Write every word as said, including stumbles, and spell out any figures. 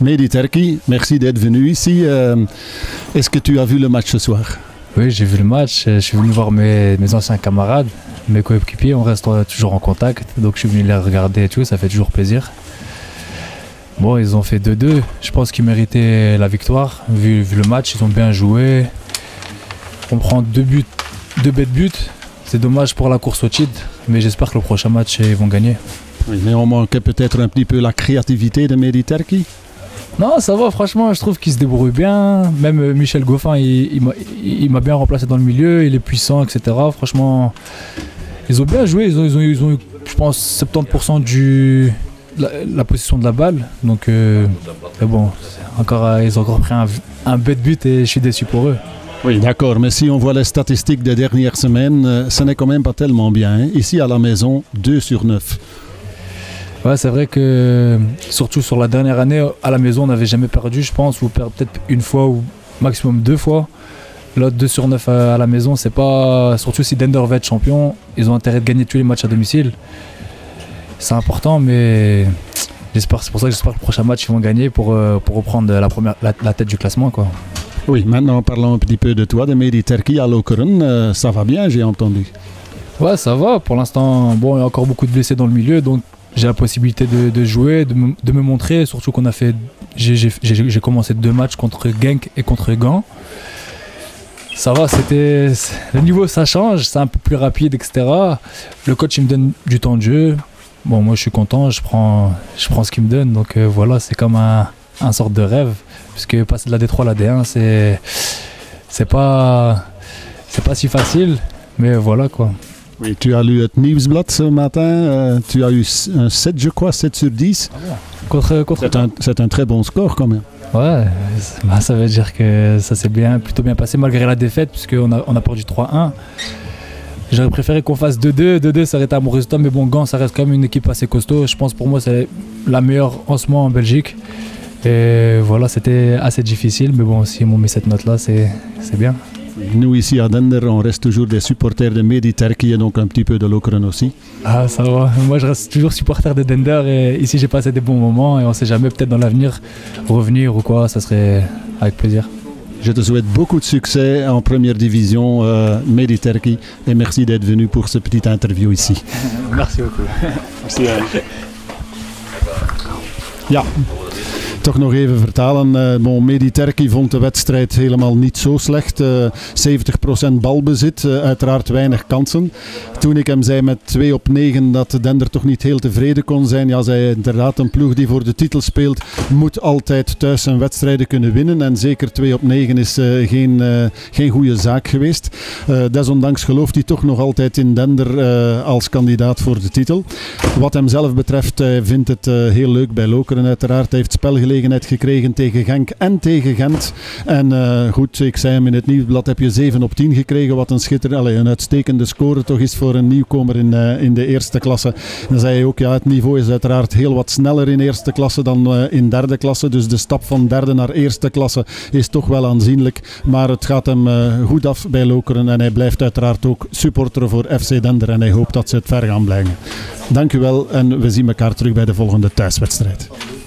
Mehdi Terki, merci d'être venu ici. Euh, Est-ce que tu as vu le match ce soir? Oui, j'ai vu le match. Je suis venu voir mes, mes anciens camarades, mes coéquipiers. On reste toujours en contact. Donc je suis venu les regarder et tout. Ça fait toujours plaisir. Bon, ils ont fait deux deux. Je pense qu'ils méritaient la victoire. Vu, vu le match, ils ont bien joué. On prend deux buts, deux bêtes buts. C'est dommage pour la course au titre. Mais j'espère que le prochain match, ils vont gagner. Oui, mais on manquait peut-être un petit peu la créativité de Mehdi Terki. Non, ça va, franchement, je trouve qu'il se débrouille bien. Même Michel Goffin, il, il, il, il m'a bien remplacé dans le milieu, il est puissant, et cetera. Franchement, ils ont bien joué, ils ont, ils ont, ils ont eu, je pense, soixante-dix pour cent du la, la position de la balle. Donc, euh, mais bon, encore, ils ont encore pris un, un bête but et je suis déçu pour eux. Oui, d'accord, mais si on voit les statistiques des dernières semaines, ce n'est quand même pas tellement bien. Hein. Ici, à la maison, deux sur neuf. Ouais, c'est vrai que surtout sur la dernière année, à la maison, on n'avait jamais perdu, je pense, ou peut-être une fois ou maximum deux fois. Là, deux sur neuf à la maison, c'est pas. Surtout si Dender va être champion, ils ont intérêt de gagner tous les matchs à domicile. C'est important, mais j'espère, c'est pour ça que j'espère que le prochain match, ils vont gagner pour, pour reprendre la, première, la, la tête du classement, quoi. Oui, maintenant parlons un petit peu de toi, de Mehdi Terki à Lokeren. Euh, ça va bien, j'ai entendu. Ouais, ça va. Pour l'instant, bon, il y a encore beaucoup de blessés dans le milieu, donc j'ai la possibilité de, de jouer, de me, de me montrer. Surtout qu'on a fait, j'ai, j'ai, j'ai commencé deux matchs contre Genk et contre Gand. Ça va, c'était le niveau, ça change, c'est un peu plus rapide, et cetera. Le coach, il me donne du temps de jeu. Bon, moi, je suis content, je prends, je prends ce qu'il me donne. Donc euh, voilà, c'est comme un, un sorte de rêve, puisque passer de la D trois à la D un, c'est, c'est pas, c'est pas si facile, mais voilà quoi. Oui, tu as lu het Nieuwsblad ce matin, euh, tu as eu un sept, je crois, sept sur dix. Ah bon. contre, contre c'est, un, c'est un très bon score quand même. Ouais, bah, ça veut dire que ça s'est bien, plutôt bien passé malgré la défaite, puisqu'on a, on a perdu trois un. J'aurais préféré qu'on fasse deux deux, deux deux ça aurait été un bon résultat, mais bon, Gand, ça reste quand même une équipe assez costaud. Je pense pour moi, c'est la meilleure en ce moment en Belgique. Et voilà, c'était assez difficile, mais bon, si on met cette note-là, c'est, c'est bien. Nous ici à Dender, on reste toujours des supporters de Mehdi Terki et donc un petit peu de Lokeren aussi. Ah, ça va. Moi, je reste toujours supporter de Dender et ici, j'ai passé des bons moments et on ne sait jamais, peut-être dans l'avenir, revenir ou quoi, ça serait avec plaisir. Je te souhaite beaucoup de succès en première division, euh, Mehdi Terki, et merci d'être venu pour ce petit interview ici. Merci beaucoup. Merci. Ja. Toch nog even vertalen. Uh, bon, Mehdi Terki vond de wedstrijd helemaal niet zo slecht. Uh, zeventig procent balbezit, uh, uiteraard weinig kansen. Toen ik hem zei met twee op negen dat Dender toch niet heel tevreden kon zijn. Ja, zei inderdaad, een ploeg die voor de titel speelt moet altijd thuis zijn wedstrijden kunnen winnen. En zeker twee op negen is uh, geen, uh, geen goede zaak geweest. Uh, desondanks gelooft hij toch nog altijd in Dender uh, als kandidaat voor de titel. Wat hem zelf betreft, hij vindt het uh, heel leuk bij Lokeren uiteraard. Hij heeft spelgelegenheid gekregen tegen Genk en tegen Gent. En uh, goed, ik zei hem in het Nieuwsblad, heb je zeven op tien gekregen, wat een schitter, allez, een uitstekende score toch is voor een nieuwkomer in, uh, in de eerste klasse. En dan zei hij ook, ja, het niveau is uiteraard heel wat sneller in eerste klasse dan uh, in derde klasse, dus de stap van derde naar eerste klasse is toch wel aanzienlijk, maar het gaat hem uh, goed af bij Lokeren en hij blijft uiteraard ook supporter voor F C Dender en hij hoopt dat ze het ver gaan brengen. Dank u wel en we zien elkaar terug bij de volgende thuiswedstrijd.